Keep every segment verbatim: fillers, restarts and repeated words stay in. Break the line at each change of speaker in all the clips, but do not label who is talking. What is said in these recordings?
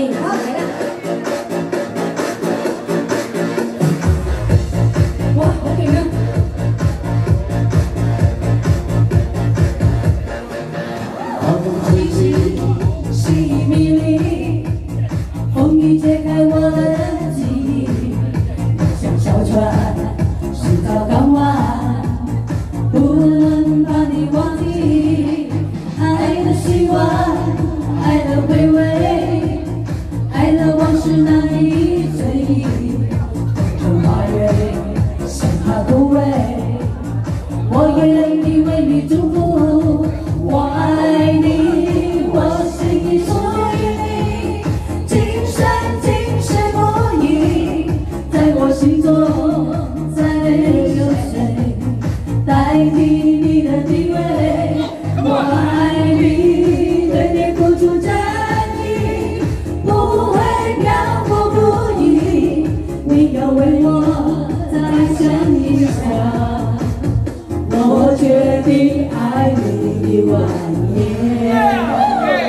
好，来了。哇，好给力！风吹起，细雨迷离，风雨揭开我的记忆，像小船驶到港湾，不能把你忘记。爱的希望，爱的回味，爱的往事难以追忆。风花蕊，像它枯萎，我愿意为你祝福。我爱你，我心已属于你，今生今世不移，在我心中再没有谁代替你的地位。我爱你，对你付出真意，不会漂泊不已，你要为我再想一想。我决定爱你一万年。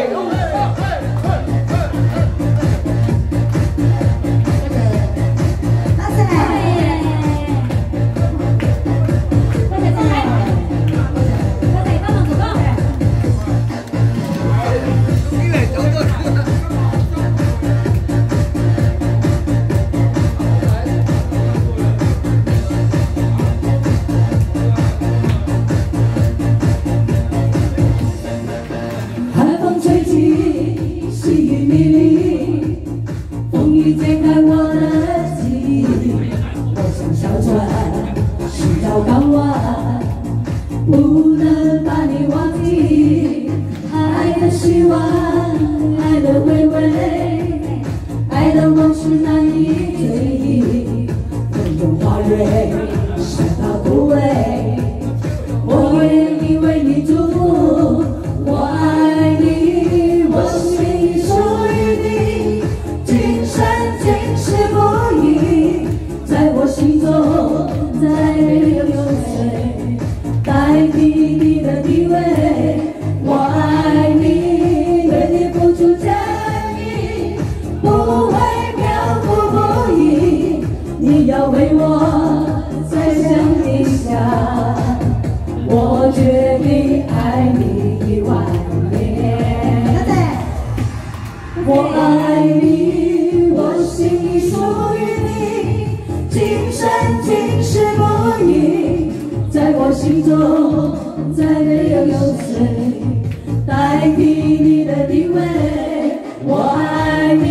细雨迷离，风雨揭开我的记忆。我像小船驶到港湾，不能把你忘记。爱的希望，爱的回味，爱的往事难以追忆。风中花蕊，像它枯萎，我愿意为你祝福。我爱你，我心已属于你，今生今世不移，在我心中再没有谁代替你的地位。我爱你，对你付出真意，不会漂泊不移，你要为我再想一想。我决定爱你一万年。我爱你，我心已属于你，今生今世不移，在我心中再没有谁代替你的地位。我爱